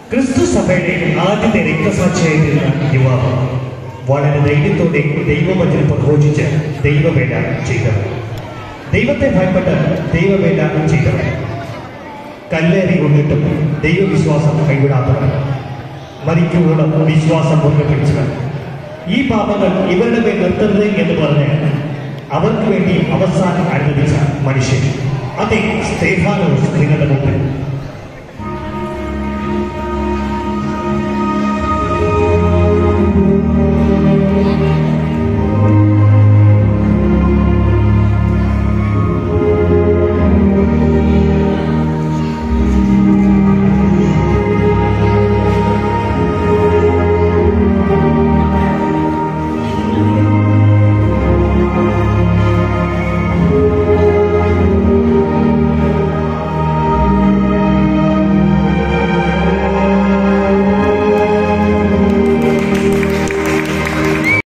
ക്രിസ്തു സഭയുടെ ആദ്യത്തെ രക്തസാക്ഷിയായിരുന്ന യുവാവ് വളരെ ധൈര്യത്തോടെ ദൈവവചനം പ്രഘോഷിച്ച് ദൈവവേല ചെയ്തവർ, ദൈവത്തെ ഭയപ്പെട്ട് ദൈവവേല ചെയ്തവർ, കല്ലേറി കൊണ്ടിട്ടും ദൈവവിശ്വാസം കൈവിടാത്തവർ, മരിക്കുവോളം വിശ്വാസം മുറുകെ പിടിച്ചവർ, ഈ പാപങ്ങൾ ഇവരുടെ മേൽ നിർത്തരുത് എന്ന് പറഞ്ഞ് അവർക്ക് വേണ്ടി അവസാനം അനുവദിച്ച മനുഷ്യൻ, അതേ സ്തേഫാനോസ് നിങ്ങളുടെ